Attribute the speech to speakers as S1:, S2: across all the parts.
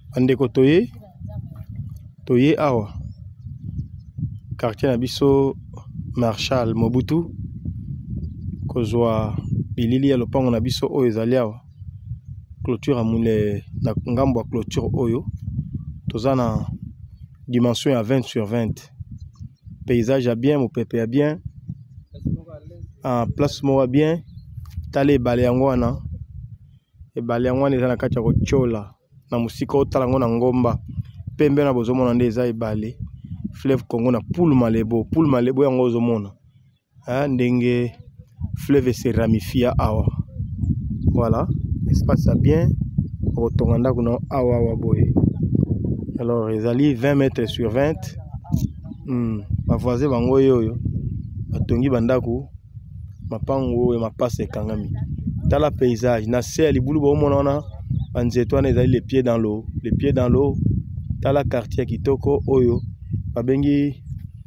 S1: Andeko toye awa quartier na biso Marshal Mobutu kozwa bilili ya lopango na biso oyo ezali awa clôture amule na ngambo ya clôture oyo toza na dimension ya 20 sur 20 paysage ya bien mopepe ya bien en place moko bien tala ebale yango wana eza na kati ya kochola na musika otala yango na ngomba pembe na bozomona nde eza ebale fleuve Congo na Poul Malebo yango ozomona ndenge fleuve se ramifia awa voilà espace ya bien otonga ndako na awa boye alors ezali 20 mètres sur 20 ba voisin bango yoyo batongi bandako mapango e mapasa ekangami tala paysage na se ya libulu bomona wana banzeto wana ezali les pieds dans l'eau tala quartier kitoko oyo babengi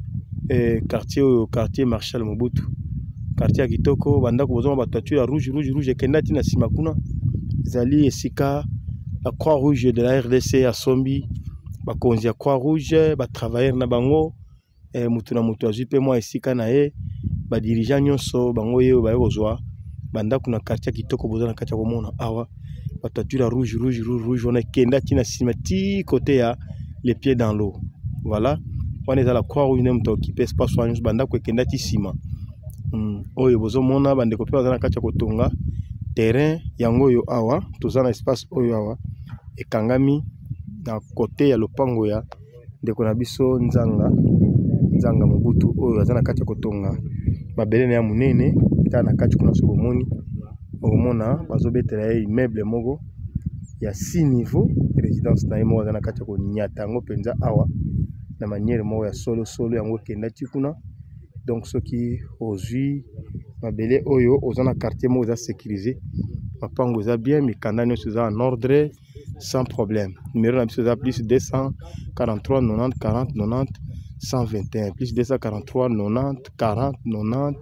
S1: quartier Marshal Mobutu quartier kitoko bandako bozoma ba toiture ya rouge ekendati na sima kuna ezali esika la croix rouge de la RDC ya sombi bakonzi ya croix rouge ba travailleurs na bango mutu na mutu azwi pe mwa esika na ye ba dirigeant nyonso bango ye ba kozwa bandako na quartier kitoko bozana kati ya komona awa ba toiture rouge on ekendati na sima ti côté ya les pieds dans l'eau voilà on est à la croix rouge nem to occupé espace wana bandako ekendati sima oyo bozomona bandeko pe bazana kati ya kotonga terrain yango yo awa tozana espace oyo awa ekangami na côté ya lopango ya ndeko na biso nzanga Mobutu oyo azana kati ya kotonga mabele ya munene ta na kati kuna so bomoni omona bazobetela ye immeuble moko ya 6 niveaux résidence na ye moko azana kati ya konyata yango penza awa na manière moko ya solo yango kendati kuna donc soki ozwi mabele oyo ozana quartier moko za sécurisé mapango za bien mikanda nyonso za en ordre sans problème numéro na biso za plus 243 90 40 90 121 plus 243 90 40 90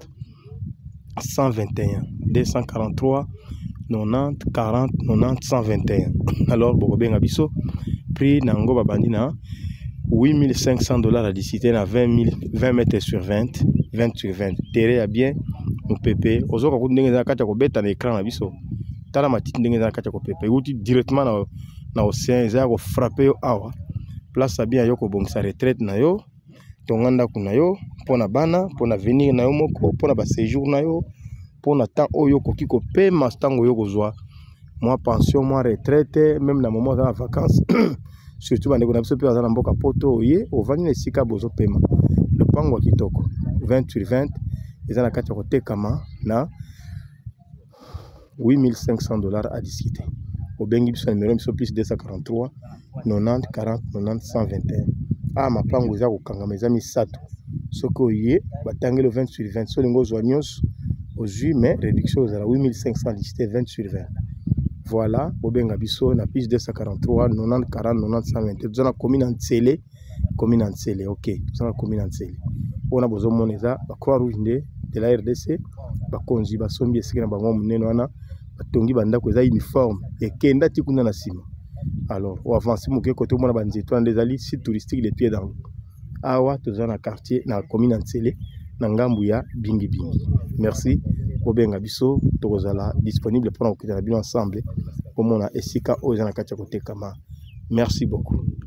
S1: 121 243 90 40 90 121 alors bokobenga biso prix nango babandi na $8500 à liciter na 20 mètres sur 20 sur 20 terrain ya bien mopepe ozoka ku ndenge za kati ya kobeta na écran na biso tala matiti ndenge za kati ya kopepe uti directement na océan za ko frapper yo awa place bien yo ko bongisa retraite na yo tonganda kuna yo pona bana pona venir na yo moko pona ba séjour na yo pona temps oyo koki ko pema stango yo kozwa moi pension moi retraite même na moment za vacances surtout bandeko na biso pe bazana mboka poto oye ovandi na esika bozo pema lopango kitoko 20 sur 20 eza na kati ya kotekama na $8500 à discuter au bengi biso numéro biso plus 243 90 40 90 121 mapango eza kokangama eza misato soki oye batangeli 20 sur 20 so lingo ozwa nyonso ozwi mais réduction ozala 8500 discuter 20 sur 20 voilà bobenga biso na plus 243 90 40 90 121 tozana commune en Nsele ok tozana commune en Nsele ona bozomona eza ba croix rouge de la RDC bakonzi basombi esika na bango munene wana batongi bandako eza uniforme ekenda ti kuna na sima alors o avance moke côté mona banzeto ande ezali site touristique les pieds dans l'eau awa tozana quartier na commune en Nsele na ngambu ya bingi merci bobenga biso tokozala disponible pour na kokita na bino ensemble pomona esika oyo eza na kati ya kotekama merci beaucoup.